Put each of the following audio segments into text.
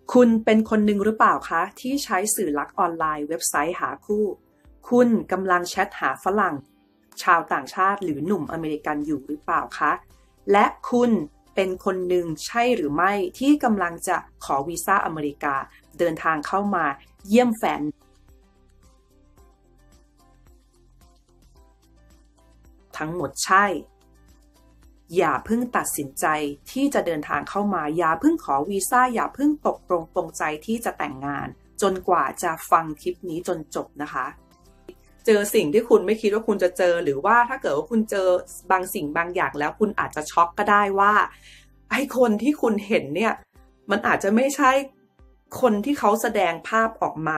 คุณเป็นคนหนึ่งหรือเปล่าคะที่ใช้สื่อลักออนไลน์เว็บไซต์หาคู่คุณกำลังแชทหาฝรั่งชาวต่างชาติหรือหนุ่มอเมริกันอยู่หรือเปล่าคะและคุณเป็นคนหนึ่งใช่หรือไม่ที่กำลังจะขอวีซ่าอเมริกาเดินทางเข้ามาเยี่ยมแฟนทั้งหมดใช่อย่าเพิ่งตัดสินใจที่จะเดินทางเข้ามาอย่าเพิ่งขอวีซ่าอย่าเพิ่งตกลงปรงใจที่จะแต่งงานจนกว่าจะฟังคลิปนี้จนจบนะคะเจอสิ่งที่คุณไม่คิดว่าคุณจะเจอหรือว่าถ้าเกิดว่าคุณเจอบางสิ่งบางอย่างแล้วคุณอาจจะช็อกก็ได้ว่าไอ้คนที่คุณเห็นเนี่ยมันอาจจะไม่ใช่คนที่เขาแสดงภาพออกมา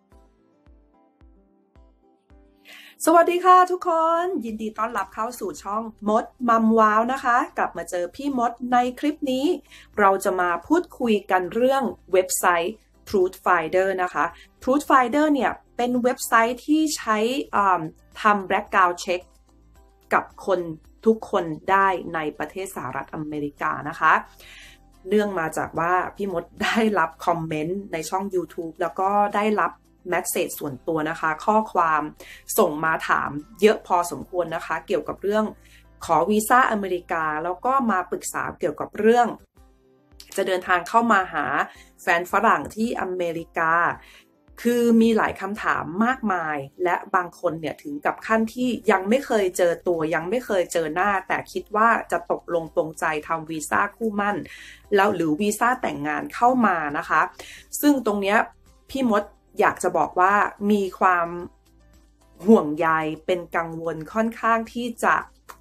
สวัสดีค่ะทุกคนยินดีต้อนรับเข้าสู่ช่องมดมัมว้าวนะคะกลับมาเจอพี่มดในคลิปนี้เราจะมาพูดคุยกันเรื่องเว็บไซต์ Truth Finder นะคะ Truth Finder เนี่ยเป็นเว็บไซต์ที่ใช้ทำ background check กับคนทุกคนได้ในประเทศสหรัฐอเมริกานะคะเนื่องมาจากว่าพี่มดได้รับคอมเมนต์ในช่อง YouTube แล้วก็ได้รับแมสเสจส่วนตัวนะคะข้อความส่งมาถามเยอะพอสมควรนะคะเกี่ยวกับเรื่องขอวีซ่าอเมริกาแล้วก็มาปรึกษาเกี่ยวกับเรื่องจะเดินทางเข้ามาหาแฟนฝรั่งที่อเมริกาคือมีหลายคำถามมากมายและบางคนเนี่ยถึงกับขั้นที่ยังไม่เคยเจอตัวยังไม่เคยเจอหน้าแต่คิดว่าจะตกลงปรงใจทำวีซ่าคู่มั่นแล้วหรือวีซ่าแต่งงานเข้ามานะคะซึ่งตรงเนี้ยพี่มดอยากจะบอกว่ามีความห่วงใยเป็นกังวลค่อนข้างที่จะ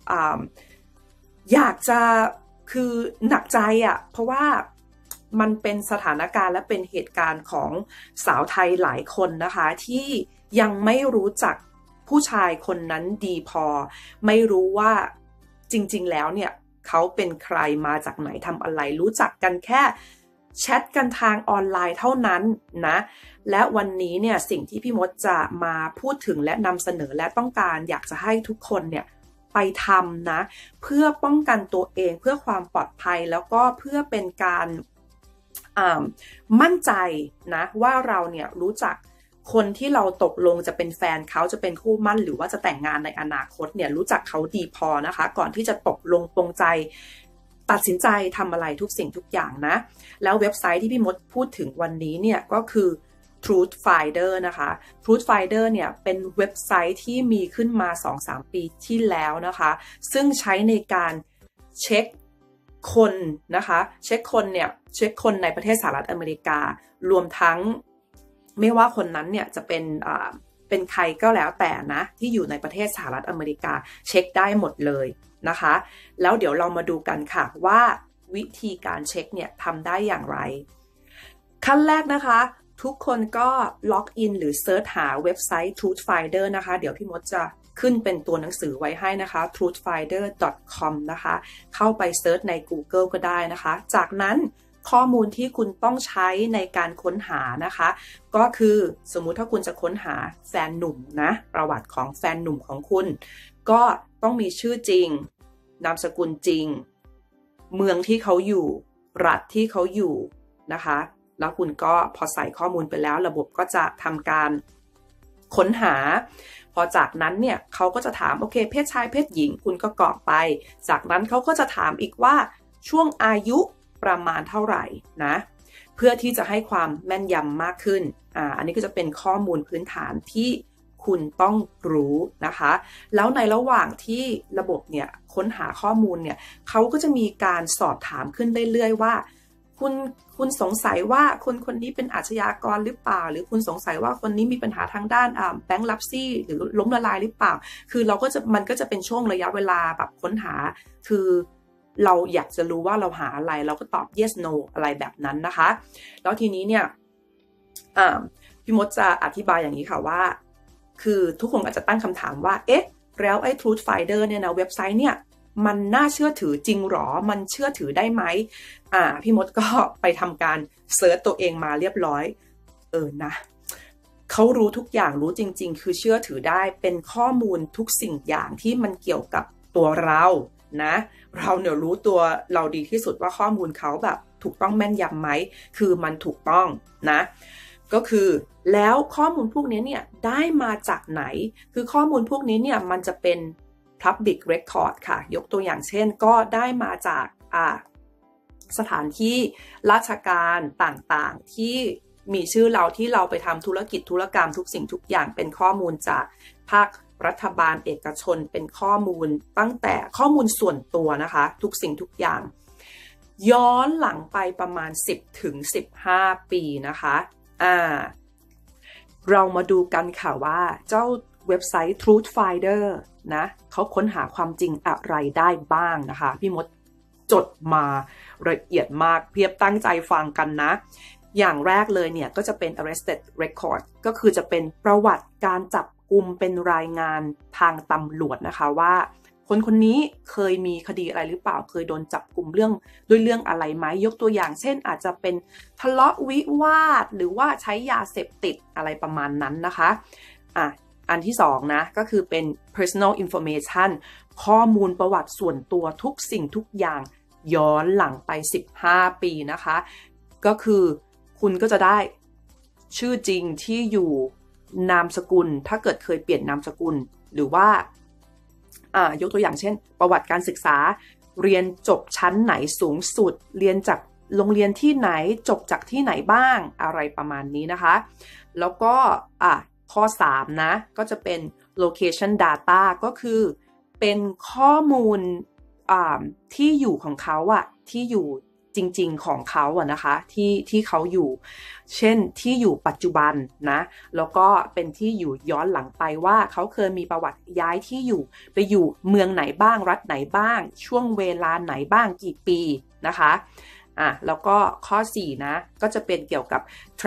อยากจะคือหนักใจเพราะว่ามันเป็นสถานการณ์และเป็นเหตุการณ์ของสาวไทยหลายคนนะคะที่ยังไม่รู้จักผู้ชายคนนั้นดีพอไม่รู้ว่าจริงๆแล้วเนี่ยเขาเป็นใครมาจากไหนทำอะไรรู้จักกันแค่แชทกันทางออนไลน์เท่านั้นนะและวันนี้เนี่ยสิ่งที่พี่มดจะมาพูดถึงและนำเสนอและต้องการอยากจะให้ทุกคนเนี่ยไปทำนะเพื่อป้องกันตัวเองเพื่อความปลอดภัยแล้วก็เพื่อเป็นการมั่นใจนะว่าเราเนี่ยรู้จักคนที่เราตกลงจะเป็นแฟนเขาจะเป็นคู่มั่นหรือว่าจะแต่งงานในอนาคตเนี่ยรู้จักเขาดีพอนะคะก่อนที่จะตกลงปรงใจตัดสินใจทำอะไรทุกสิ่งทุกอย่างนะแล้วเว็บไซต์ที่พี่มดพูดถึงวันนี้เนี่ยก็คือ Truth Finder นะคะ Truth Finder เนี่ยเป็นเว็บไซต์ที่มีขึ้นมา 2-3 ปีที่แล้วนะคะซึ่งใช้ในการเช็คคนนะคะเช็คคนในประเทศสหรัฐอเมริการวมทั้งไม่ว่าคนนั้นเนี่ยจะเป็นใครก็แล้วแต่นะที่อยู่ในประเทศสหรัฐอเมริกาเช็คได้หมดเลยนะคะแล้วเดี๋ยวเรามาดูกันค่ะว่าวิธีการเช็คเนี่ยทำได้อย่างไรขั้นแรกนะคะทุกคนก็ล็อกอินหรือเซิร์ชหาเว็บไซต์ Truth Finder นะคะเดี๋ยวพี่มดจะขึ้นเป็นตัวหนังสือไว้ให้นะคะ truthfinder.com นะคะเข้าไปเซิร์ชใน Google ก็ได้นะคะจากนั้นข้อมูลที่คุณต้องใช้ในการค้นหานะคะก็คือสมมุติถ้าคุณจะค้นหาแฟนหนุ่มนะประวัติของแฟนหนุ่มของคุณก็ต้องมีชื่อจริงนามสกุลจริงเมืองที่เขาอยู่รัฐที่เขาอยู่นะคะแล้วคุณก็พอใส่ข้อมูลไปแล้วระบบก็จะทำการค้นหาพอจากนั้นเนี่ยเขาก็จะถามโอเคเพศชายเพศหญิงคุณก็กรอกไปจากนั้นเขาก็จะถามอีกว่าช่วงอายุประมาณเท่าไหร่นะเพื่อที่จะให้ความแม่นยำมากขึ้นอันนี้ก็จะเป็นข้อมูลพื้นฐานที่คุณต้องรู้นะคะแล้วในระหว่างที่ระบบเนี่ยค้นหาข้อมูลเนี่ยเขาก็จะมีการสอบถามขึ้นเรื่อยๆว่าคุณสงสัยว่าคนนี้เป็นอาชญากรหรือเปล่าหรือคุณสงสัยว่าคนนี้มีปัญหาทางด้านแบงก์ลับซี่หรือล้มละลายหรือเปล่าคือมันก็จะเป็นช่วงระยะเวลาแบบค้นหาคือเราอยากจะรู้ว่าเราหาอะไรเราก็ตอบ yes no อะไรแบบนั้นนะคะแล้วทีนี้เนี่ยพี่มดจะอธิบายอย่างนี้ค่ะว่าคือทุกคนอาจจะตั้งคำถามว่าเอ๊ะแล้วไอ้ Truth Finder เนี่ยนะเว็บไซต์เนี่ยมันน่าเชื่อถือจริงหรอมันเชื่อถือได้ไหมพี่มดก็ไปทำการเซิร์ชตัวเองมาเรียบร้อยนะเขารู้ทุกอย่างรู้จริงๆคือเชื่อถือได้เป็นข้อมูลทุกสิ่งอย่างที่มันเกี่ยวกับตัวเรานะเราเนี่ยรู้ตัวเราดีที่สุดว่าข้อมูลเขาแบบถูกต้องแม่นยำไหมคือมันถูกต้องนะก็คือแล้วข้อมูลพวกนี้เนี่ยได้มาจากไหนคือข้อมูลพวกนี้เนี่ยมันจะเป็น public record ค่ะยกตัวอย่างเช่นก็ได้มาจากสถานที่ราชการต่างๆที่มีชื่อเราที่เราไปทำธุรกิจธุรกรรมทุกสิ่งทุกอย่างเป็นข้อมูลจากภาครัฐบาลเอกชนเป็นข้อมูลตั้งแต่ข้อมูลส่วนตัวนะคะทุกสิ่งทุกอย่างย้อนหลังไปประมาณ10 ถึง 15 ปีนะคะเรามาดูกันค่ะว่าเจ้าเว็บไซต์ Truth Finder นะเขาค้นหาความจริงอะไรได้บ้างนะคะพี่มดจดมาละเอียดมากเพียบตั้งใจฟังกันนะอย่างแรกเลยเนี่ยก็จะเป็น arrested record ก็คือจะเป็นประวัติการจับกุมเป็นรายงานทางตำรวจนะคะว่าคนคนนี้เคยมีคดีอะไรหรือเปล่าเคยโดนจับกุมด้วยเรื่องอะไรไหมยกตัวอย่างเช่นอาจจะเป็นทะเลาะวิวาทหรือว่าใช้ยาเสพติดอะไรประมาณนั้นนะคะอันที่สองนะก็คือเป็น personal information ข้อมูลประวัติส่วนตัวทุกสิ่งทุกอย่างย้อนหลังไป15 ปีนะคะก็คือคุณก็จะได้ชื่อจริงที่อยู่นามสกุลถ้าเกิดเคยเปลี่ยนนามสกุลหรือว่ายกตัวอย่างเช่นประวัติการศึกษาเรียนจบชั้นไหนสูงสุดเรียนจากโรงเรียนที่ไหนจบจากที่ไหนบ้างอะไรประมาณนี้นะคะแล้วก็ข้อ3นะก็จะเป็น location data ก็คือเป็นข้อมูลที่อยู่ของเขาที่อยู่จริงๆของเขานะคะที่เขาอยู่เช่นที่อยู่ปัจจุบันนะแล้วก็เป็นที่อยู่ย้อนหลังไปว่าเขาเคยมีประวัติย้ายที่อยู่ไปอยู่เมืองไหนบ้างรัฐไหนบ้างช่วงเวลาไหนบ้างกี่ปีนะคะแล้วก็ข้อ4นะก็จะเป็นเกี่ยวกับ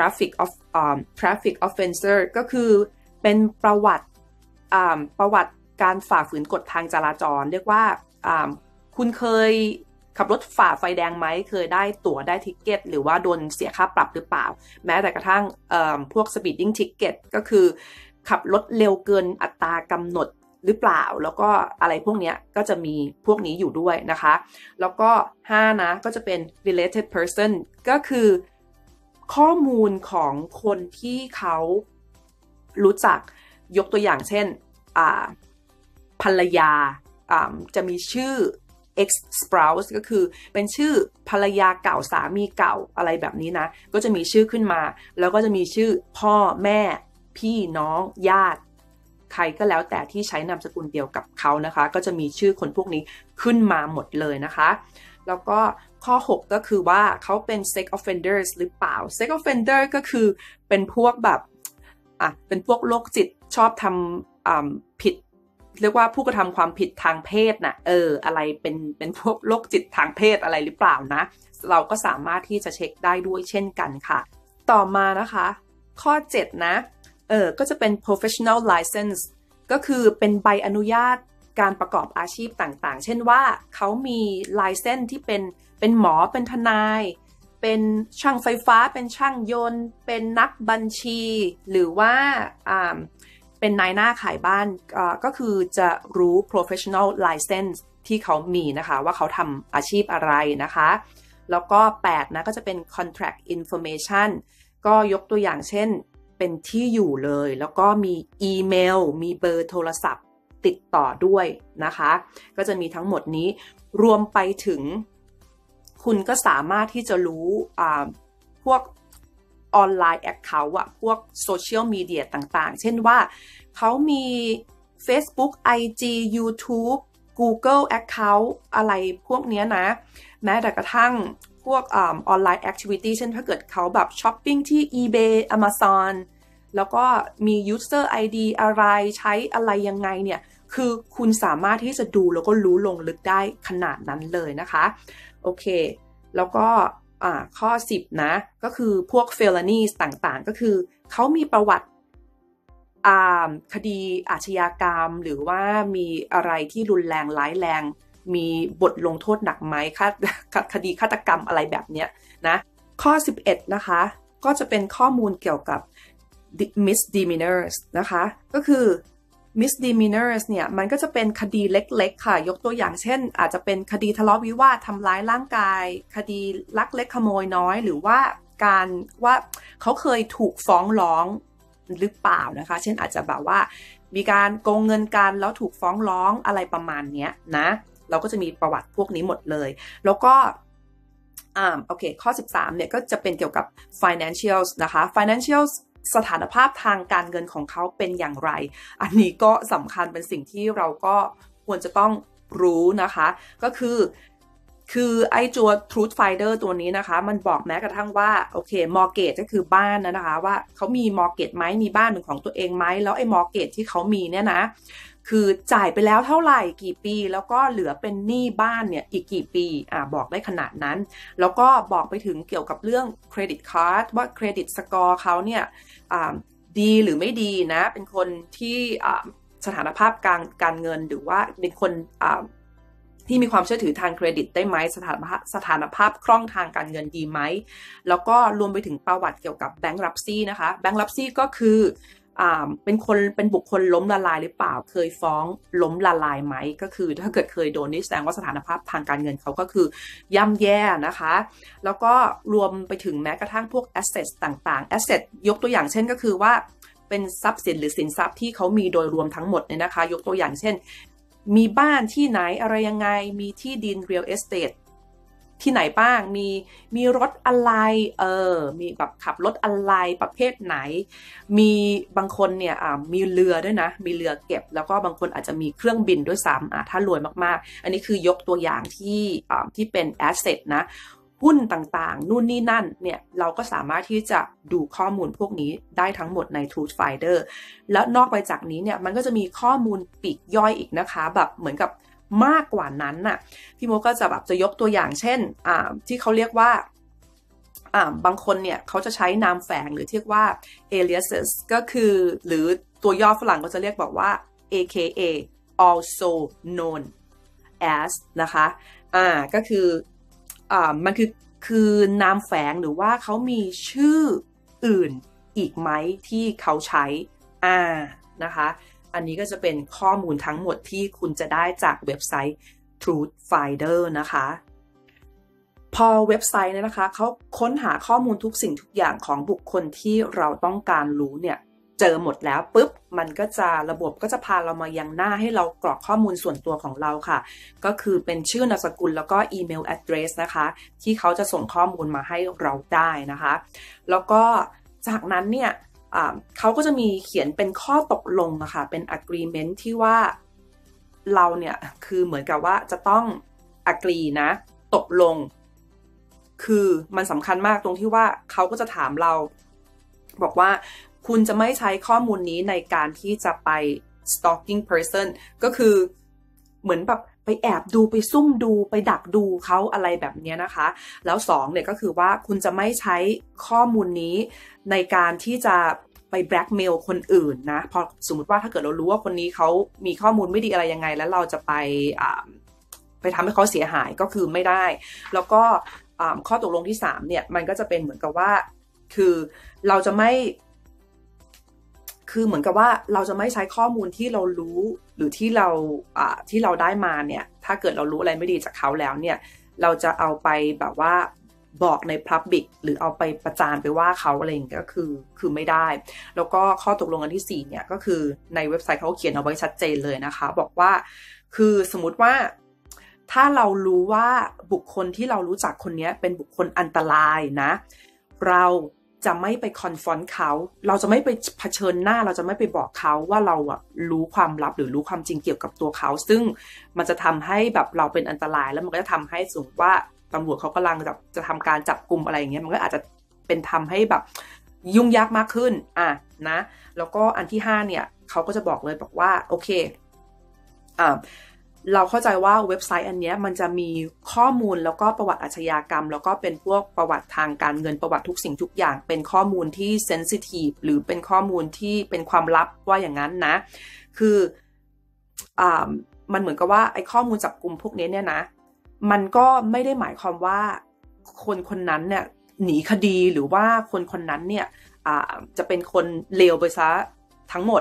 traffic offenser ก็คือเป็นประวัติการฝ่าฝืนกฎทางจราจรเรียกว่าคุณเคยขับรถฝ่าไฟแดงไหมเคยได้ตั๋วได้ทิกเก็ตหรือว่าโดนเสียค่าปรับหรือเปล่าแม้แต่กระทั่งพวก speeding ticket ก็คือขับรถเร็วเกินอัตรากำหนดหรือเปล่าแล้วก็อะไรพวกนี้ก็จะมีพวกนี้อยู่ด้วยนะคะแล้วก็5นะก็จะเป็น related person ก็คือข้อมูลของคนที่เขารู้จักยกตัวอย่างเช่นภรรยาจะมีชื่อ ex spouse ก็คือเป็นชื่อภรรยาเก่าสามีเก่าอะไรแบบนี้นะก็จะมีชื่อขึ้นมาแล้วก็จะมีชื่อพ่อแม่พี่น้องญาติใครก็แล้วแต่ที่ใช้นามสกุลเดียวกับเขานะคะก็จะมีชื่อคนพวกนี้ขึ้นมาหมดเลยนะคะแล้วก็ข้อ6ก็คือว่าเขาเป็น sex offenders หรือเปล่า sex offender ก็คือเป็นพวกแบบเป็นพวกโรคจิตชอบทำผิดเรียกว่าผู้กระทำความผิดทางเพศนะอะไรเป็นพวกโรคจิตทางเพศอะไรหรือเปล่านะเราก็สามารถที่จะเช็คได้ด้วยเช่นกันค่ะต่อมานะคะข้อ7นะก็จะเป็น professional license ก็คือเป็นใบอนุญาตการประกอบอาชีพต่างๆเช่นว่าเขามี license ที่เป็นหมอเป็นทนายเป็นช่างไฟฟ้าเป็นช่างยนต์เป็นนักบัญชีหรือว่าเป็นนายหน้าขายบ้านก็คือจะรู้ professional license ที่เขามีนะคะว่าเขาทำอาชีพอะไรนะคะแล้วก็8นะก็จะเป็น contract information ก็ยกตัวอย่างเช่นเป็นที่อยู่เลยแล้วก็มีอีเมลมีเบอร์โทรศัพท์ติดต่อด้วยนะคะก็จะมีทั้งหมดนี้รวมไปถึงคุณก็สามารถที่จะรู้พวกออนไลน์แอคเคาท์พวกโซเชียลมีเดียต่างๆเช่นว่าเขามี Facebook IG YouTube Google Account อะไรพวกนี้นะแม้แต่กระทั่งพวกออนไลน์แอคทิวิตี้เช่นถ้าเกิดเขาแบบช้อปปิ้งที่ eBay Amazon แล้วก็มี user ID อะไรใช้อะไรยังไงเนี่ยคือคุณสามารถที่จะดูแล้วก็รู้ลงลึกได้ขนาดนั้นเลยนะคะโอเคแล้วก็ข้อ10นะก็คือพวก felonies ต่างๆก็คือเขามีประวัติคดีอาชญากรรมหรือว่ามีอะไรที่รุนแรงร้ายแรงมีบทลงโทษหนักไหมคดีฆาตกรรมอะไรแบบเนี้ยนะข้อ11นะคะก็จะเป็นข้อมูลเกี่ยวกับ misdemeanors นะคะก็คือ misdemeanors เนี่ยมันก็จะเป็นคดีเล็กๆค่ะยกตัวอย่างเช่นอาจจะเป็นคดีทะเลาะวิวาททำร้ายร่างกายคดีลักเล็กขโมยน้อยหรือว่าการว่าเขาเคยถูกฟ้องร้องหรือเปล่านะคะเช่นอาจจะแบบว่ามีการโกงเงินกันแล้วถูกฟ้องร้องอะไรประมาณเนี้ยนะเราก็จะมีประวัติพวกนี้หมดเลยแล้วก็โอเคข้อ13เนี่ยก็จะเป็นเกี่ยวกับ financials นะคะ financials สถานภาพทางการเงินของเขาเป็นอย่างไรอันนี้ก็สำคัญเป็นสิ่งที่เราก็ควรจะต้องรู้นะคะก็คือไอ้ตัว Truth Finder ตัวนี้นะคะมันบอกแม้กระทั่งว่าโอเค mortgage ก็คือบ้านนะคะว่าเขามี mortgage ไหมมีบ้านเป็นของตัวเองไหมแล้วไอ้ mortgage ที่เขามีเนี่ยนะคือจ่ายไปแล้วเท่าไหร่กี่ปีแล้วก็เหลือเป็นหนี้บ้านเนี่ยอีกกี่ปีบอกได้ขนาดนั้นแล้วก็บอกไปถึงเกี่ยวกับเรื่อง credit card ว่า credit score เขาเนี่ยดีหรือไม่ดีนะเป็นคนที่สถานภาพการเงินหรือว่าเป็นคนที่มีความเชื่อถือทางเครดิตได้ไหมสถานภาพคล่องทางการเงินดีไหมแล้วก็รวมไปถึงประวัติเกี่ยวกับ bankruptcy นะคะ bankruptcy ก็คือเป็นบุคคลล้มละลายหรือเปล่าเคยฟ้องล้มละลายไหมก็คือถ้าเกิดเคยโดนนี่แสดงว่าสถานภาพทางการเงินเขาก็คือย่ำแย่นะคะแล้วก็รวมไปถึงแม้กระทั่งพวก asset ต่างๆ asset ยกตัวอย่างเช่นก็คือว่าเป็นทรัพย์สินหรือสินทรัพย์ที่เขามีโดยรวมทั้งหมดเนี่ยนะคะยกตัวอย่างเช่นมีบ้านที่ไหนอะไรยังไงมีที่ดิน real estate ที่ไหนบ้างมีรถอะไรมีแบบขับรถอะไรประเภทไหนมีบางคนเนี่ยมีเรือด้วยนะมีเรือเก็บแล้วก็บางคนอาจจะมีเครื่องบินด้วยซ้ำถ้ารวยมากๆอันนี้คือยกตัวอย่างที่เป็น asset นะหุ้นต่างๆนู่นนี่นั่นเนี่ยเราก็สามารถที่จะดูข้อมูลพวกนี้ได้ทั้งหมดใน Truth Finder แล้วนอกไปจากนี้เนี่ยมันก็จะมีข้อมูลปลีกย่อยอีกนะคะแบบเหมือนกับมากกว่านั้นน่ะพี่โมก็จะยกตัวอย่างเช่นที่เขาเรียกว่าบางคนเนี่ยเขาจะใช้นามแฝงหรือเรียกว่า aliases ก็คือหรือตัวย่อฝรั่งก็จะเรียกบอกว่า aka also known as นะคะก็คือมันคือนามแฝงหรือว่าเขามีชื่ออื่นอีกไหมที่เขาใช้นะคะอันนี้ก็จะเป็นข้อมูลทั้งหมดที่คุณจะได้จากเว็บไซต์ Truth Finder นะคะพอเว็บไซต์เนี่ยนะคะเขาค้นหาข้อมูลทุกสิ่งทุกอย่างของบุคคลที่เราต้องการรู้เนี่ยเจอหมดแล้วปุ๊บมันก็จะระบบก็จะพาเรามายังหน้าให้เรากรอกข้อมูลส่วนตัวของเราค่ะก็คือเป็นชื่อนามสกุลแล้วก็อีเมล address นะคะที่เขาจะส่งข้อมูลมาให้เราได้นะคะแล้วก็จากนั้นเนี่ยเขาก็จะมีเขียนเป็นข้อตกลงนะคะเป็น agreement ที่ว่าเราเนี่ยคือเหมือนกับว่าจะต้อง agree นะตกลงคือมันสำคัญมากตรงที่ว่าเขาก็จะถามเราบอกว่าคุณจะไม่ใช้ข้อมูลนี้ในการที่จะไป stalking person ก็คือเหมือนแบบไปแอบดูไปซุ่มดูไปดักดูเขาอะไรแบบนี้นะคะแล้ว2เนี่ยก็คือว่าคุณจะไม่ใช้ข้อมูลนี้ในการที่จะไปแบล็กเมลคนอื่นนะพอสมมติว่าถ้าเกิดเรารู้ว่าคนนี้เขามีข้อมูลไม่ดีอะไรยังไงแล้วเราจะไปทำให้เขาเสียหายก็คือไม่ได้แล้วก็ข้อตกลงที่3เนี่ยมันก็จะเป็นเหมือนกับว่าคือเราจะไม่คือเหมือนกับว่าเราจะไม่ใช้ข้อมูลที่เรารู้หรือที่เราได้มาเนี่ยถ้าเกิดเรารู้อะไรไม่ดีจากเขาแล้วเนี่ยเราจะเอาไปแบบว่าบอกใน Public หรือเอาไปประจานไปว่าเขาอะไรอย่างเงี้ยก็คือไม่ได้แล้วก็ข้อตกลงอันที่4เนี่ยก็คือในเว็บไซต์เขาเขียนเอาไว้ชัดเจนเลยนะคะบอกว่าคือสมมุติว่าถ้าเรารู้ว่าบุคคลที่เรารู้จักคนนี้เป็นบุคคลอันตรายนะเราจะไม่ไปคอนฟรอนต์เขาเราจะไม่ไปเผชิญหน้าเราจะไม่ไปบอกเขาว่าเรารู้ความลับหรือรู้ความจริงเกี่ยวกับตัวเขาซึ่งมันจะทำให้แบบเราเป็นอันตรายแล้วมันก็จะทำให้สมมติว่าตำรวจเขากำลังจะทำการจับกุมอะไรอย่างเงี้ยมันก็อาจจะเป็นทำให้แบบยุ่งยากมากขึ้นนะแล้วก็อันที่5เนี่ยเขาก็จะบอกเลยบอกว่าโอเคเราเข้าใจว่าเว็บไซต์อันนี้มันจะมีข้อมูลแล้วก็ประวัติอาชญากรรมแล้วก็เป็นพวกประวัติทางการเงินประวัติทุกสิ่งทุกอย่างเป็นข้อมูลที่เซนซิทีฟหรือเป็นข้อมูลที่เป็นความลับว่าอย่างนั้นนะคือมันเหมือนกับว่าไอ้ข้อมูลจับกุมพวกนี้เนี่ยนะมันก็ไม่ได้หมายความว่าคนนั้นเนี่ยหนีคดีหรือว่าคนนั้นเนี่ยจะเป็นคนเลวไปซะทั้งหมด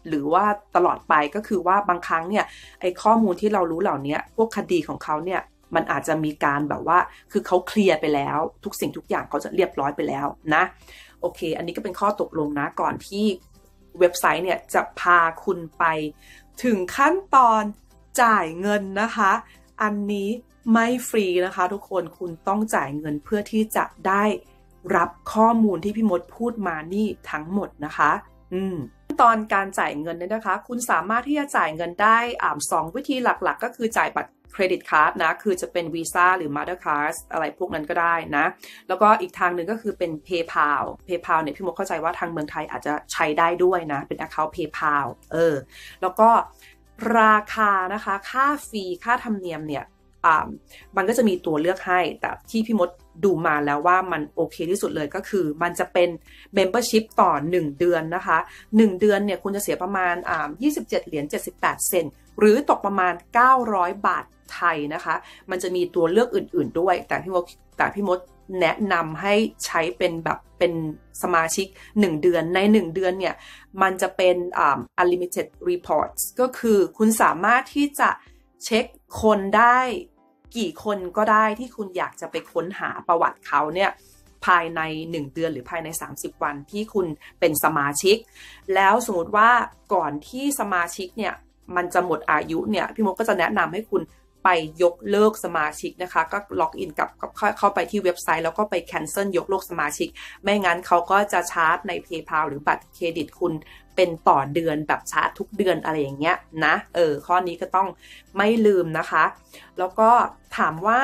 หรือว่าตลอดไปก็คือว่าบางครั้งเนี่ยไอ้ข้อมูลที่เรารู้เหล่านี้พวกคดีของเขาเนี่ยมันอาจจะมีการแบบว่าคือเขาเคลียร์ไปแล้วทุกสิ่งทุกอย่างเขาจะเรียบร้อยไปแล้วนะโอเคอันนี้ก็เป็นข้อตกลงนะก่อนที่เว็บไซต์เนี่ยจะพาคุณไปถึงขั้นตอนจ่ายเงินนะคะอันนี้ไม่ฟรีนะคะทุกคนคุณต้องจ่ายเงินเพื่อที่จะได้รับข้อมูลที่พี่มดพูดมานี่ทั้งหมดนะคะตอนการจ่ายเงินเนี่ยนะคะคุณสามารถที่จะจ่ายเงินได้2 วิธีหลักๆก็คือจ่ายบัตรเครดิตการ์ดนะคือจะเป็น Visa หรือ Mastercard อะไรพวกนั้นก็ได้นะแล้วก็อีกทางหนึ่งก็คือเป็น PayPal เนี่ยพี่มดเข้าใจว่าทางเมืองไทยอาจจะใช้ได้ด้วยนะเป็น Account PayPal แล้วก็ราคานะคะค่าฟรีค่าธรรมเนียมเนี่ยมันก็จะมีตัวเลือกให้แต่ที่พี่มดดูมาแล้วว่ามันโอเคที่สุดเลยก็คือมันจะเป็น membership ต่อ1เดือนนะคะ1เดือนเนี่ยคุณจะเสียประมาณ27.78 เหรียญหรือตกประมาณ900 บาทไทยนะคะมันจะมีตัวเลือกอื่นๆด้วยแต่พี่มดแนะนำให้ใช้เป็นแบบเป็นสมาชิก1เดือนใน1เดือนเนี่ยมันจะเป็นunlimited reports ก็คือคุณสามารถที่จะเช็คคนได้กี่คนก็ได้ที่คุณอยากจะไปค้นหาประวัติเขาเนี่ยภายใน1เดือนหรือภายใน30วันที่คุณเป็นสมาชิกแล้วสมมติว่าก่อนที่สมาชิกเนี่ยมันจะหมดอายุเนี่ยพี่มดก็จะแนะนำให้คุณไปยกเลิกสมาชิกนะคะก็ล็อกอินกับเข้าไปที่เว็บไซต์แล้วก็ไปแคนเซิลยกเลิกสมาชิกไม่งั้นเขาก็จะชาร์จใน PayPal หรือบัตรเครดิตคุณเป็นต่อเดือนแบบชาร์จทุกเดือนอะไรอย่างเงี้ยนะข้อนี้ก็ต้องไม่ลืมนะคะแล้วก็ถามว่า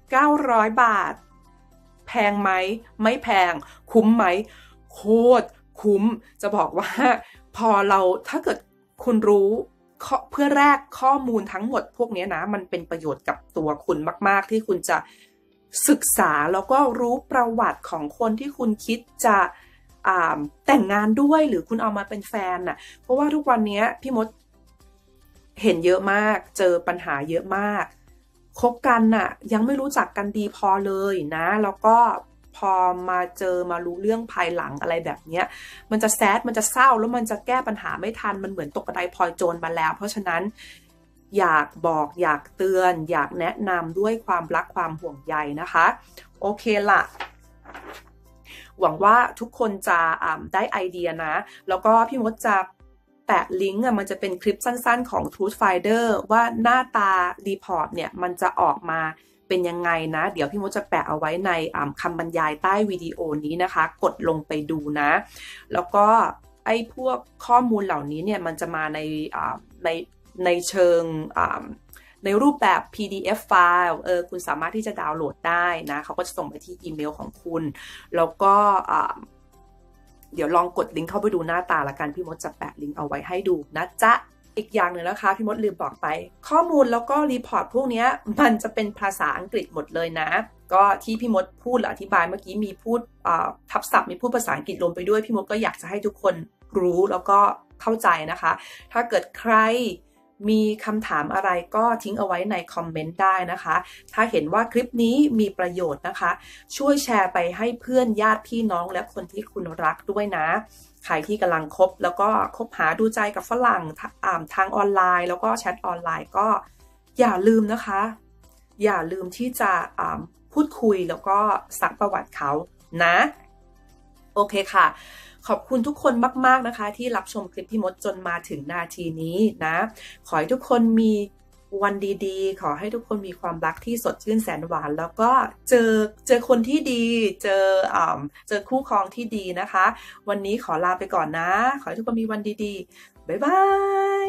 900 บาทแพงไหมไม่แพงคุ้มไหมโคตรคุ้มจะบอกว่าพอเราถ้าเกิดคุณรู้เพื่อแลกข้อมูลทั้งหมดพวกนี้นะมันเป็นประโยชน์กับตัวคุณมากๆที่คุณจะศึกษาแล้วก็รู้ประวัติของคนที่คุณคิดจะแต่งงานด้วยหรือคุณเอามาเป็นแฟนน่ะเพราะว่าทุกวันนี้พี่มดเห็นเยอะมากเจอปัญหาเยอะมากคบกันน่ะยังไม่รู้จักกันดีพอเลยนะแล้วก็พอมารู้เรื่องภายหลังอะไรแบบนี้มันจะแซดมันจะเศร้าแล้วมันจะแก้ปัญหาไม่ทันมันเหมือนตกกระไดพลอยโจรมาแล้วเพราะฉะนั้นอยากบอกอยากเตือนอยากแนะนำด้วยความรักความห่วงใยนะคะโอเคล่ะหวังว่าทุกคนจะได้ไอเดียนะแล้วก็พี่มดจะแปะลิงก์มันจะเป็นคลิปสั้นๆของ Truth Finder ว่าหน้าตารีพอร์ตเนี่ยมันจะออกมาเป็นยังไงนะเดี๋ยวพี่มดจะแปะเอาไว้ในคำบรรยายใต้วิดีโอนี้นะคะกดลงไปดูนะแล้วก็ไอ้พวกข้อมูลเหล่านี้เนี่ยมันจะมาในเชิงในรูปแบบ PDF ไฟล์คุณสามารถที่จะดาวน์โหลดได้นะเขาก็จะส่งไปที่อีเมลของคุณแล้วก็เดี๋ยวลองกดลิงก์เข้าไปดูหน้าตาละกันพี่มดจะแปะลิงก์เอาไว้ให้ดูนะจ๊ะอีกอย่างหนึ่งนะคะพี่มดลืมบอกไปข้อมูลแล้วก็รีพอร์ตพวกนี้มันจะเป็นภาษาอังกฤษหมดเลยนะก็ที่พี่มดพูดหรืออธิบายเมื่อกี้มีพูดทับศัพท์มีพูดภาษาอังกฤษลงไปด้วยพี่มดก็อยากจะให้ทุกคนรู้แล้วก็เข้าใจนะคะถ้าเกิดใครมีคำถามอะไรก็ทิ้งเอาไว้ในคอมเมนต์ได้นะคะถ้าเห็นว่าคลิปนี้มีประโยชน์นะคะช่วยแชร์ไปให้เพื่อนญาติพี่น้องและคนที่คุณรักด้วยนะใครที่กำลังคบแล้วก็คบหาดูใจกับฝรั่งทางออนไลน์แล้วก็แชทออนไลน์ก็อย่าลืมนะคะอย่าลืมที่จะพูดคุยแล้วก็ซักประวัติเขานะโอเคค่ะขอบคุณทุกคนมากๆนะคะที่รับชมคลิปพี่มดจนมาถึงนาทีนี้นะขอให้ทุกคนมีวันดีๆขอให้ทุกคนมีความรักที่สดชื่นแสนหวานแล้วก็เจอคนที่ดีเจอคู่ครองที่ดีนะคะวันนี้ขอลาไปก่อนนะขอให้ทุกคนมีวันดีๆบ๊ายบาย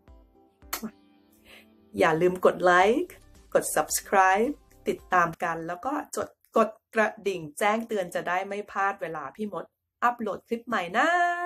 อย่าลืมกดไลค์กด subscribe ติดตามกันแล้วก็กดกระดิ่งแจ้งเตือนจะได้ไม่พลาดเวลาพี่มดอัปโหลดคลิปใหม่นะ